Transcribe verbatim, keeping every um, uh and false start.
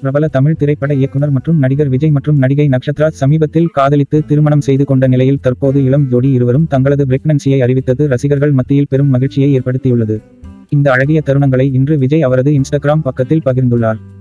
பிரபல தமிழ் திரைப்பட இயக்குனர் மற்றும் நடிகர் விஜய் மற்றும் நடிகை நக்ஷத்ரா சமீபத்தில் காதலித்து திருமணம் செய்து கொண்ட நிலையில் தற்போது இளம் ஜோடி இருவரும் தங்களது பிரெக்னன்சியை அறிவித்தது ரசிகர்கள் மத்தியில் பெரும் மகிழ்ச்சியை ஏற்படுத்தியுள்ளது. இந்த அழகிய தருணங்களை இன்று விஜய் அவரது இன்ஸ்டாகிராம் பக்கத்தில் பகிர்ந்துள்ளார்.